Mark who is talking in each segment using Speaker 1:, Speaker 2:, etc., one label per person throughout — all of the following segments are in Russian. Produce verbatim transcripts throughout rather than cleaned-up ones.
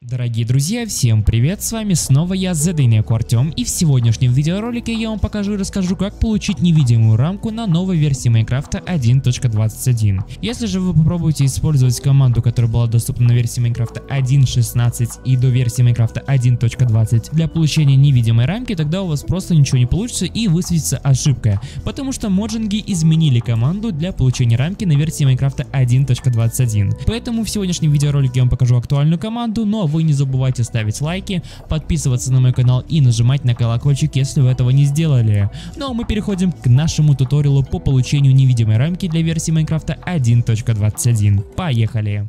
Speaker 1: Дорогие друзья, всем привет, с вами снова я, ZDNEC Артем, и в сегодняшнем видеоролике я вам покажу и расскажу, как получить невидимую рамку на новой версии Майнкрафта один точка двадцать один. Если же вы попробуете использовать команду, которая была доступна на версии Майнкрафта один точка шестнадцать и до версии Майнкрафта один точка двадцать для получения невидимой рамки, тогда у вас просто ничего не получится и высветится ошибка, потому что моджинги изменили команду для получения рамки на версии Майнкрафта один точка двадцать один. Поэтому в сегодняшнем видеоролике я вам покажу актуальную команду, но вы не забывайте ставить лайки, подписываться на мой канал и нажимать на колокольчик, если вы этого не сделали. Ну а мы переходим к нашему туториалу по получению невидимой рамки для версии Майнкрафта один точка двадцать один. Поехали!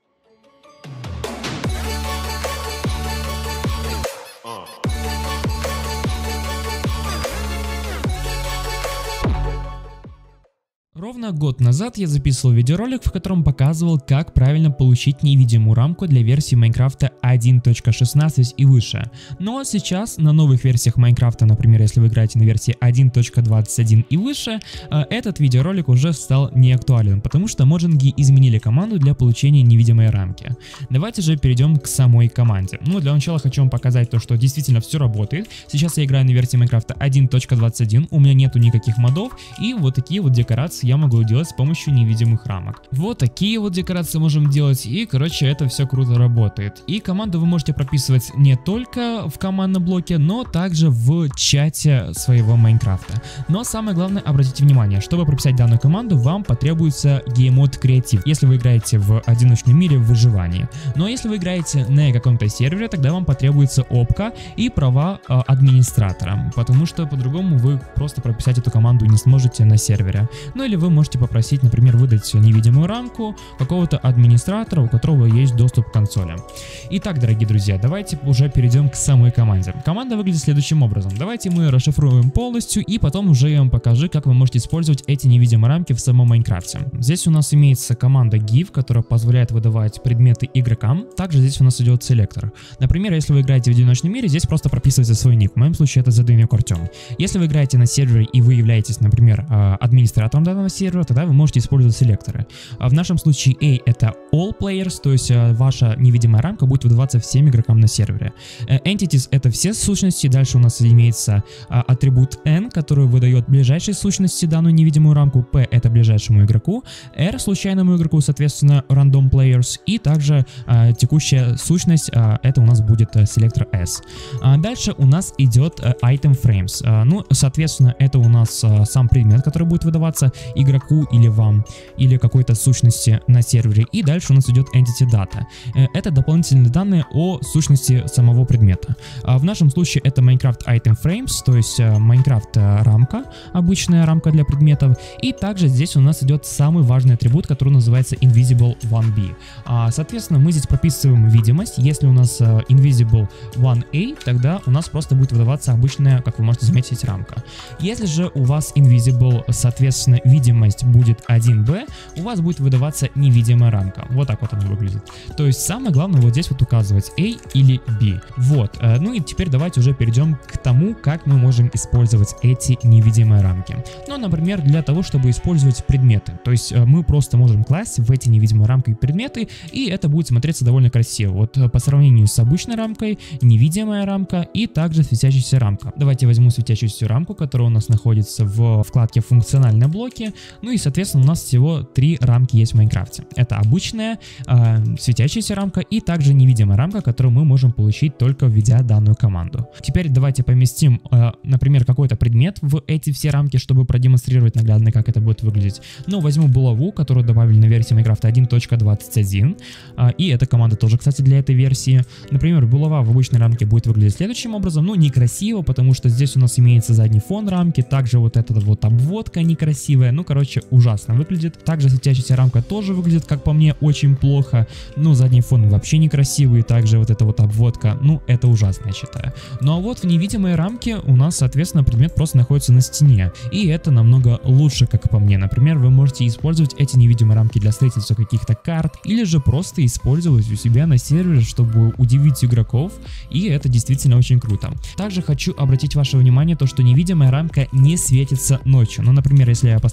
Speaker 1: Ровно год назад я записывал видеоролик, в котором показывал, как правильно получить невидимую рамку для версии Майнкрафта один точка шестнадцать и выше. Но сейчас на новых версиях Майнкрафта, например, если вы играете на версии один точка двадцать один и выше, этот видеоролик уже стал неактуален, потому что моджинги изменили команду для получения невидимой рамки. Давайте же перейдем к самой команде. Ну, для начала хочу вам показать то, что действительно все работает. Сейчас я играю на версии Майнкрафта один точка двадцать один, у меня нету никаких модов, и вот такие вот декорации я могу делать с помощью невидимых рамок. Вот такие вот декорации можем делать, и короче это все круто работает. И команду вы можете прописывать не только в командном блоке, но также в чате своего Майнкрафта. Но самое главное, обратите внимание, чтобы прописать данную команду, вам потребуется гейммод креатив, если вы играете в одиночном мире в выживании. Но если вы играете на каком-то сервере, тогда вам потребуется опка и права э, администратора, потому что по-другому вы просто прописать эту команду не сможете на сервере. Ну или вы можете попросить, например, выдать невидимую рамку какого-то администратора, у которого есть доступ к консоли. Итак, дорогие друзья, давайте уже перейдем к самой команде. Команда выглядит следующим образом. Давайте мы расшифруем полностью, и потом уже я вам покажу, как вы можете использовать эти невидимые рамки в самом Майнкрафте. Здесь у нас имеется команда give, которая позволяет выдавать предметы игрокам. Также здесь у нас идет селектор. Например, если вы играете в одиночном мире, здесь просто прописывается свой ник. В моем случае это ZDNEC Артем. Если вы играете на сервере и вы являетесь, например, администратором данного сервера, тогда вы можете использовать селекторы. В нашем случае A это all players, то есть ваша невидимая рамка будет выдаваться всем игрокам на сервере. Entities это все сущности, дальше у нас имеется атрибут N, который выдает ближайшей сущности данную невидимую рамку, P это ближайшему игроку, R случайному игроку, соответственно random players, и также текущая сущность это у нас будет селектор S. Дальше у нас идет item frames, ну соответственно это у нас сам предмет, который будет выдаваться игроку или вам, или какой-то сущности на сервере. И дальше у нас идет entity data. Это дополнительные данные о сущности самого предмета. В нашем случае это Minecraft item frames, то есть Minecraft рамка, обычная рамка для предметов. И также здесь у нас идет самый важный атрибут, который называется invisible one b. Соответственно, мы здесь прописываем видимость. Если у нас invisible one a, тогда у нас просто будет выдаваться обычная, как вы можете заметить, рамка. Если же у вас invisible, соответственно, видимость будет один бэ, у вас будет выдаваться невидимая рамка. Вот так вот она выглядит. То есть самое главное вот здесь вот указывать A или B. Вот. Ну и теперь давайте уже перейдем к тому, как мы можем использовать эти невидимые рамки. Ну, например, для того, чтобы использовать предметы. То есть мы просто можем класть в эти невидимые рамки предметы, и это будет смотреться довольно красиво. Вот по сравнению с обычной рамкой, невидимая рамка и также светящаяся рамка. Давайте возьму светящуюся рамку, которая у нас находится в вкладке «Функциональные блоки». Ну и, соответственно, у нас всего три рамки есть в Майнкрафте. Это обычная, э, светящаяся рамка и также невидимая рамка, которую мы можем получить только введя данную команду. Теперь давайте поместим, э, например, какой-то предмет в эти все рамки, чтобы продемонстрировать наглядно, как это будет выглядеть. Ну, возьму булаву, которую добавили на версии Майнкрафта один точка двадцать один. Э, и эта команда тоже, кстати, для этой версии. Например, булава в обычной рамке будет выглядеть следующим образом. Ну, некрасиво, потому что здесь у нас имеется задний фон рамки, также вот эта вот обводка некрасивая. Ну, короче, ужасно выглядит. Также светящаяся рамка тоже выглядит, как по мне, очень плохо. Ну, задний фон вообще некрасивый. Также вот эта вот обводка, ну, это ужасно, я считаю. Ну, а вот в невидимой рамке у нас, соответственно, предмет просто находится на стене. И это намного лучше, как по мне. Например, вы можете использовать эти невидимые рамки для строительства каких-то карт, или же просто использовать у себя на сервере, чтобы удивить игроков. И это действительно очень круто. Также хочу обратить ваше внимание, то, что невидимая рамка не светится ночью. Ну, например, если я поставлю таймстемп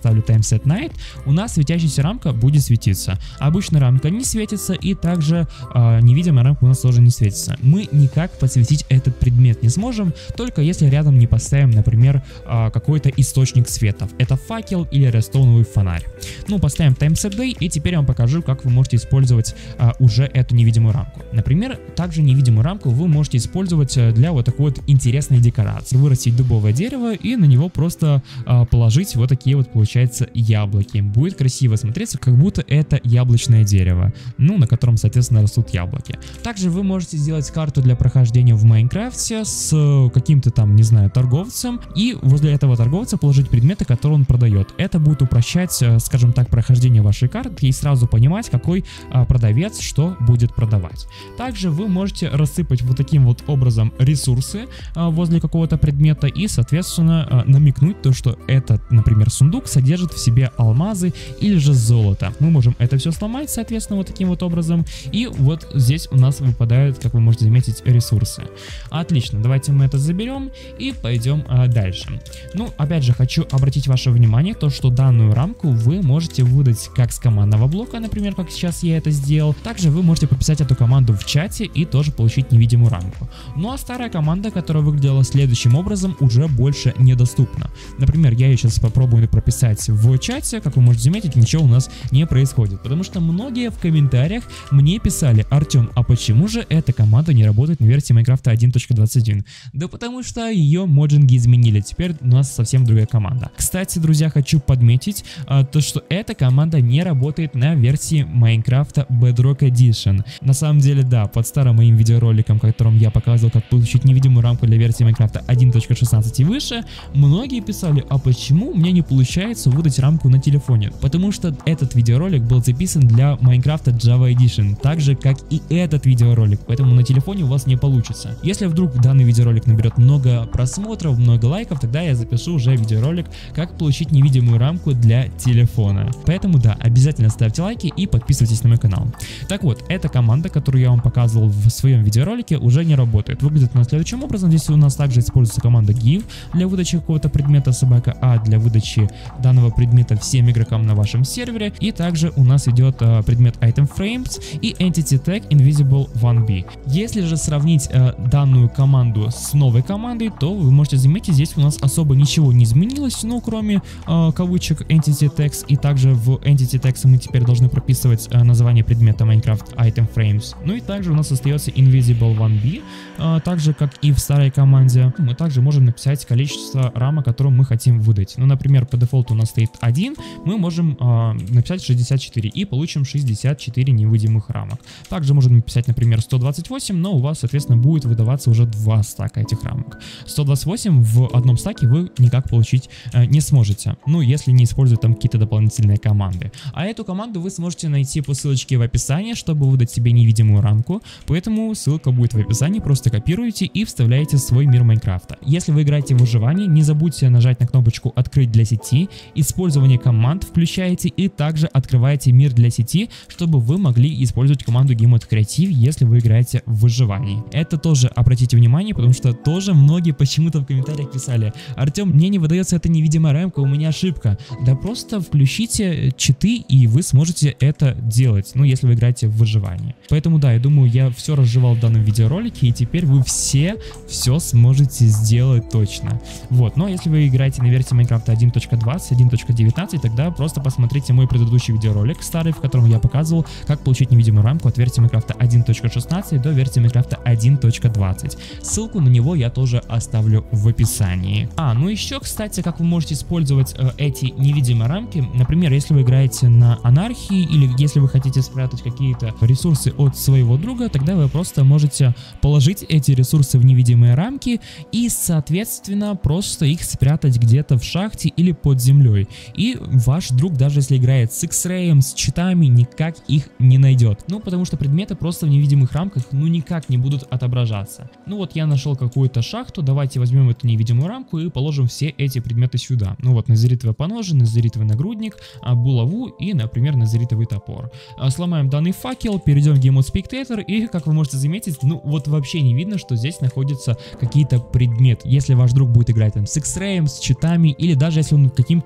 Speaker 1: Set Night, у нас светящаяся рамка будет светиться. Обычная рамка не светится, и также э, невидимая рамка у нас тоже не светится. Мы никак подсветить этот предмет не сможем, только если рядом не поставим, например, э, какой-то источник светов. Это факел или редстоуновый фонарь. Ну, поставим Time Set Day, и теперь я вам покажу, как вы можете использовать э, уже эту невидимую рамку. Например, также невидимую рамку вы можете использовать для вот такой вот интересной декорации. Вырастить дубовое дерево и на него просто э, положить вот такие вот, получается, яблоки. Будет красиво смотреться, как будто это яблочное дерево, ну, на котором, соответственно, растут яблоки. Также вы можете сделать карту для прохождения в Майнкрафте с каким-то там, не знаю, торговцем, и возле этого торговца положить предметы, которые он продает. Это будет упрощать, скажем так, прохождение вашей карты и сразу понимать, какой э, продавец что будет продавать. Также вы можете рассыпать вот таким вот образом ресурсы э, возле какого-то предмета и, соответственно, э, намекнуть то, что этот, например, сундук содержит в себе алмазы или же золото. Мы можем это все сломать, соответственно, вот таким вот образом, и вот здесь у нас выпадают, как вы можете заметить, ресурсы. Отлично, давайте мы это заберем и пойдем э, дальше. Ну, опять же, хочу обратить ваше внимание, то, что данную рамку вы можете выдать как с командного блока, например, как сейчас я это сделал. Также вы можете прописать эту команду в чате и тоже получить невидимую рамку. Ну а старая команда, которая выглядела следующим образом, уже больше недоступна. Например, я ее сейчас попробую прописать в чате, как вы можете заметить, ничего у нас не происходит, потому что многие в комментариях мне писали: Артем, а почему же эта команда не работает на версии Майнкрафта один точка двадцать один? Да потому что ее моджинги изменили, теперь у нас совсем другая команда. Кстати, друзья, хочу подметить а, то, что эта команда не работает на версии Майнкрафта Bedrock Edition. На самом деле, да, под старым моим видеороликом, в котором я показывал, как получить невидимую рамку для версии Майнкрафта один точка шестнадцать и выше, многие писали: а почему у меня не получается выдать рамку на телефоне? Потому что этот видеоролик был записан для Майнкрафта Java Edition, так же как и этот видеоролик, поэтому на телефоне у вас не получится. Если вдруг данный видеоролик наберет много просмотров, много лайков, тогда я запишу уже видеоролик, как получить невидимую рамку для телефона. Поэтому да, обязательно ставьте лайки и подписывайтесь на мой канал. Так вот, эта команда, которую я вам показывал в своем видеоролике, уже не работает. Выглядит она следующим образом. Здесь у нас также используется команда give для выдачи какого-то предмета, собака А для выдачи данного предмета всем игрокам на вашем сервере. И также у нас идет а, предмет item frames и entity tag invisible one b. Если же сравнить а, данную команду с новой командой, то вы можете заметить, здесь у нас особо ничего не изменилось, ну кроме а, кавычек entity tags, и также в entity tags мы теперь должны прописывать а, название предмета Minecraft item frames. Ну и также у нас остается invisible one b, а, так же как и в старой команде. Мы также можем написать количество рамок, которые мы хотим выдать. Ну, например, по дефолту у нас стоит один, мы можем а, написать шестьдесят четыре и получим шестьдесят четыре невидимых рамок. Также можем написать, например, сто двадцать восемь, но у вас, соответственно, будет выдаваться уже два стака этих рамок. сто двадцать восемь в одном стаке вы никак получить а, не сможете, ну, если не использовать там какие-то дополнительные команды. А эту команду вы сможете найти по ссылочке в описании, чтобы выдать себе невидимую рамку, поэтому ссылка будет в описании, просто копируете и вставляете в свой мир Майнкрафта. Если вы играете в выживание, не забудьте нажать на кнопочку «Открыть для сети», использование команд включаете и также открываете мир для сети, чтобы вы могли использовать команду GameMod Creative, если вы играете в выживании. Это тоже обратите внимание, потому что тоже многие почему-то в комментариях писали: Артем, мне не выдается эта невидимая рамка, у меня ошибка. Да просто включите читы и вы сможете это делать, ну если вы играете в выживании. Поэтому да, я думаю, я все разжевал в данном видеоролике, и теперь вы все все сможете сделать точно. Вот, но если вы играете на версии Майнкрафта один точка двадцать, один точка девятнадцать, тогда просто посмотрите мой предыдущий видеоролик старый, в котором я показывал, как получить невидимую рамку от версии Майнкрафта один точка шестнадцать до версии Майнкрафта один точка двадцать. Ссылку на него я тоже оставлю в описании. А, ну еще, кстати, как вы можете использовать э, эти невидимые рамки, например, если вы играете на анархии или если вы хотите спрятать какие-то ресурсы от своего друга, тогда вы просто можете положить эти ресурсы в невидимые рамки и, соответственно, просто их спрятать где-то в шахте или под землей. И ваш друг, даже если играет с X-Ray, с читами, никак их не найдет. Ну, потому что предметы просто в невидимых рамках, ну, никак не будут отображаться. Ну, вот я нашел какую-то шахту, давайте возьмем эту невидимую рамку и положим все эти предметы сюда. Ну, вот назеритовый поножи, назеритовый нагрудник, булаву и, например, назеритовый топор. Сломаем данный факел, перейдем в Game Mode Spectator, и, как вы можете заметить, ну, вот вообще не видно, что здесь находятся какие-то предметы. Если ваш друг будет играть там с X-Ray, с читами, или даже если он каким-то образом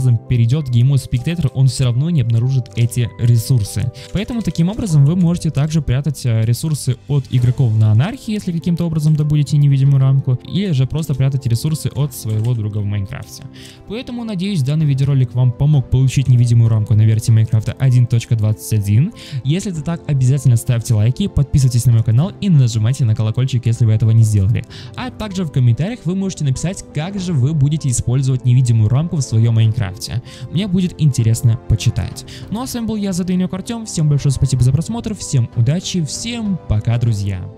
Speaker 1: образом перейдет в Game Mode Spectator, он все равно не обнаружит эти ресурсы. Поэтому таким образом вы можете также прятать ресурсы от игроков на анархии, если каким-то образом добудете невидимую рамку, или же просто прятать ресурсы от своего друга в Майнкрафте. Поэтому, надеюсь, данный видеоролик вам помог получить невидимую рамку на версии Майнкрафта один точка двадцать один. Если это так, обязательно ставьте лайки, подписывайтесь на мой канал и нажимайте на колокольчик, если вы этого не сделали. А также в комментариях вы можете написать, как же вы будете использовать невидимую рамку в своем Майнкрафте. Мне будет интересно почитать. Ну а с вами был я, Задвинек Артем. Всем большое спасибо за просмотр, всем удачи, всем пока, друзья.